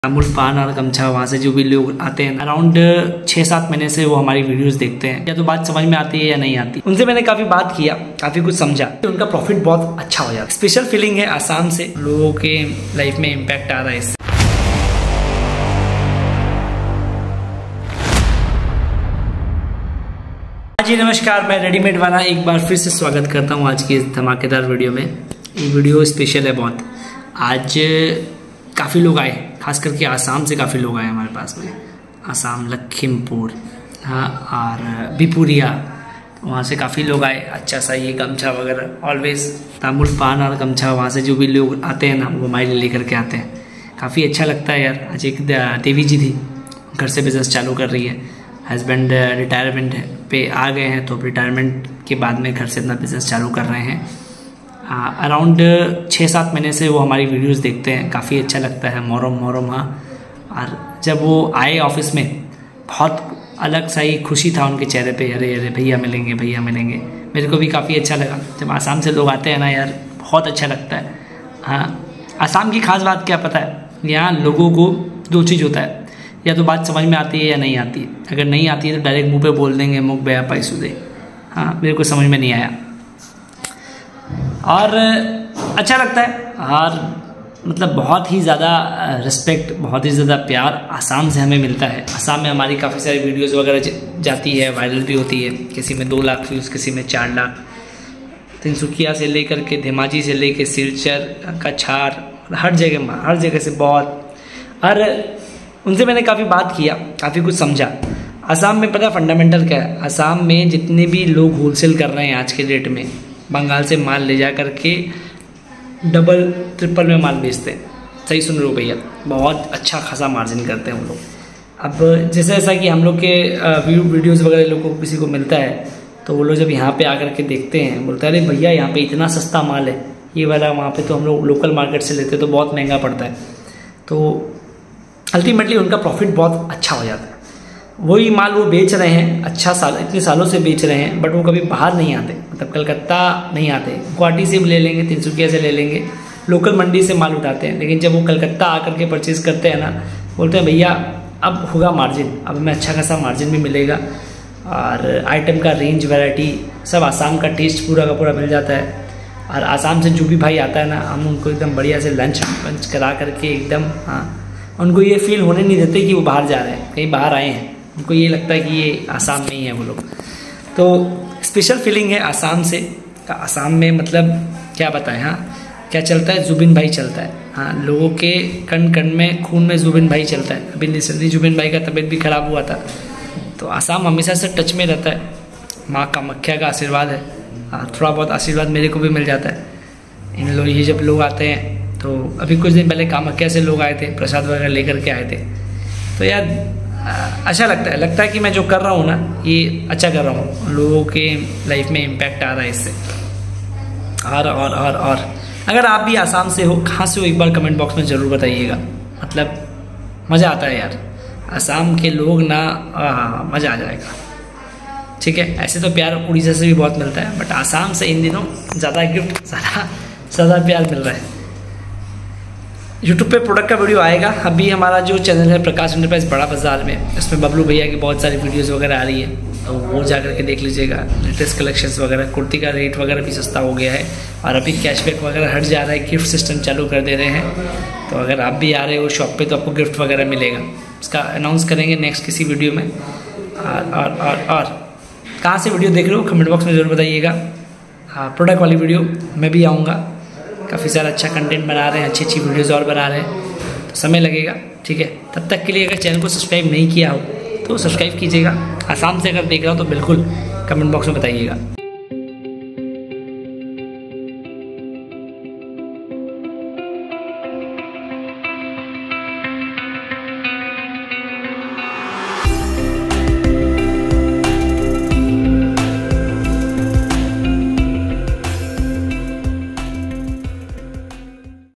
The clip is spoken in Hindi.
अमूल पान और गमछा, वहाँ से जो भी लोग आते हैं अराउंड 6-7 महीने से वो हमारी वीडियोस देखते हैं। या तो बात समझ में आती है या नहीं आती। उनसे मैंने काफ़ी बात किया, काफ़ी कुछ समझा, तो उनका प्रॉफिट बहुत अच्छा हो जाता है। स्पेशल फीलिंग है आसाम से, लोगों के लाइफ में इम्पैक्ट आ रहा है इससे। जी नमस्कार, मैं रेडीमेड वाला एक बार फिर से स्वागत करता हूँ आज की इस धमाकेदार वीडियो में। ये वीडियो स्पेशल है बहुत। आज काफ़ी लोग आए, खास करके आसाम से काफ़ी लोग आए हमारे पास में। आसाम, लखीमपुर, हाँ, और बिपुरिया, वहाँ से काफ़ी लोग आए। अच्छा सा ये गमछा वगैरह ऑलवेज तामुल पान और गमछा, वहाँ से जो भी लोग आते हैं ना वो हमारे लिए लेकर के आते हैं। काफ़ी अच्छा लगता है यार। आज एक देवी जी थी, घर से बिज़नेस चालू कर रही है। हस्बैंड रिटायरमेंट पे आ गए हैं, तो रिटायरमेंट के बाद में घर से अपना बिज़नेस चालू कर रहे हैं। अराउंड 6-7 महीने से वो हमारी वीडियोस देखते हैं। काफ़ी अच्छा लगता है। मोहर्रम हाँ। और जब वो आए ऑफिस में, बहुत अलग सा ही खुशी था उनके चेहरे पे। अरे अरे भैया मिलेंगे, भैया मिलेंगे। मेरे को भी काफ़ी अच्छा लगा। जब आसाम से लोग आते हैं ना यार, बहुत अच्छा लगता है। हाँ, आसाम की खास बात क्या पता है, यहाँ लोगों को 2 चीज़ होता है, या तो बात समझ में आती है या नहीं आती है। अगर नहीं आती है तो डायरेक्ट मुंह पे बोल देंगे, मुख बया पैसू दे। हाँ, मेरे को समझ में नहीं आया और अच्छा लगता है। और मतलब बहुत ही ज़्यादा रिस्पेक्ट, बहुत ही ज़्यादा प्यार आसाम से हमें मिलता है। आसाम में हमारी काफ़ी सारी वीडियोस वगैरह जाती है, वायरल भी होती है। किसी में 2 लाख व्यूज़, किसी में 4 लाख। तिनसुकिया से लेकर के धेमाजी से लेकर सिलचर, कछार, हर जगह से बहुत। और उनसे मैंने काफ़ी बात किया, काफ़ी कुछ समझा। आसाम में पता है फंडामेंटल क्या है? आसाम में जितने भी लोग होलसेल कर रहे हैं आज के डेट में, बंगाल से माल ले जा करके डबल ट्रिपल में माल बेचते हैं। सही सुन रहे हो भैया, बहुत अच्छा खासा मार्जिन करते हैं वो लोग। अब जैसे ऐसा कि हम लोग के वीडियोज़ वगैरह लोगों को किसी को मिलता है, तो वो लोग जब यहाँ पे आकर के देखते हैं, बोलते हैं अरे भैया यहाँ पे इतना सस्ता माल है ये वाला, वहाँ पे तो हम लोग लोकल मार्केट से लेते तो बहुत महंगा पड़ता है। तो अल्टीमेटली उनका प्रॉफिट बहुत अच्छा हो जाता है। वही माल वो बेच रहे हैं, इतने सालों से बेच रहे हैं, बट वो कभी बाहर नहीं आते। मतलब कलकत्ता नहीं आते, गुवाहाटी से भी ले लेंगे, तिनसुकिया से ले लेंगे, लोकल मंडी से माल उठाते हैं। लेकिन जब वो कलकत्ता आकर के परचेज़ करते हैं ना, बोलते हैं भैया अब होगा मार्जिन, अब हमें अच्छा खासा मार्जिन भी मिलेगा। और आइटम का रेंज, वैरायटी सब, आसाम का टेस्ट पूरा का पूरा मिल जाता है। और आसाम से जो भी भाई आता है ना, हम उनको एकदम बढ़िया से लंच करा करके एकदम, हाँ, उनको ये फील होने नहीं देते कि वो बाहर जा रहे हैं, कहीं बाहर आए हैं। उनको ये लगता है कि ये आसाम में ही है वो लोग। तो स्पेशल फीलिंग है आसाम से। आसाम में मतलब क्या बताएं, हाँ, क्या चलता है? जुबिन भाई चलता है। हाँ, लोगों के कण कण में, खून में जुबिन भाई चलता है। अभी रिसेंटली जुबिन भाई का तबीयत भी खराब हुआ था। तो आसाम हमेशा से टच में रहता है। माँ कामाख्या का आशीर्वाद है। थोड़ा बहुत आशीर्वाद मेरे को भी मिल जाता है। इन लोग, ये जब लोग आते हैं, तो अभी कुछ दिन पहले कामाख्या से लोग आए थे, प्रसाद वगैरह लेकर के आए थे। तो यार अच्छा लगता है कि मैं जो कर रहा हूँ ना, ये अच्छा कर रहा हूँ। लोगों के लाइफ में इम्पैक्ट आ रहा है इससे। और अगर आप भी आसाम से हो, कहाँ से हो, एक बार कमेंट बॉक्स में ज़रूर बताइएगा। मतलब मज़ा आता है यार, आसाम के लोग ना, मज़ा आ जाएगा। ठीक है, ऐसे तो प्यार उड़ीसा से भी बहुत मिलता है, बट आसाम से इन दिनों ज़्यादा गिफ्ट, ज़्यादा प्यार मिल रहा है। यूट्यूब पे प्रोडक्ट का वीडियो आएगा। अभी हमारा जो चैनल है प्रकाश एंटरप्राइज बड़ा बाजार में, इसमें बबलू भैया की बहुत सारी वीडियोस वगैरह आ रही है, तो वो जा करके देख लीजिएगा। लेटेस्ट कलेक्शंस वगैरह, कुर्ती का रेट वगैरह भी सस्ता हो गया है। और अभी कैशबैक वगैरह हट जा रहा है, गिफ्ट सिस्टम चालू कर दे रहे हैं। तो अगर आप भी आ रहे हो शॉप पे, तो आपको गिफ्ट वगैरह मिलेगा। उसका अनाउंस करेंगे नेक्स्ट किसी वीडियो में। और कहाँ से वीडियो देख रहे हो कमेंट बॉक्स में ज़रूर बताइएगा। प्रोडक्ट वाली वीडियो मैं भी आऊँगा। काफ़ी सारा अच्छा कंटेंट बना रहे हैं, अच्छी वीडियोज़ और बना रहे हैं, तो समय लगेगा। ठीक है, तब तक के लिए अगर चैनल को सब्सक्राइब नहीं किया हो तो सब्सक्राइब कीजिएगा। आसाम से अगर देख रहा हो तो बिल्कुल कमेंट बॉक्स में बताइएगा।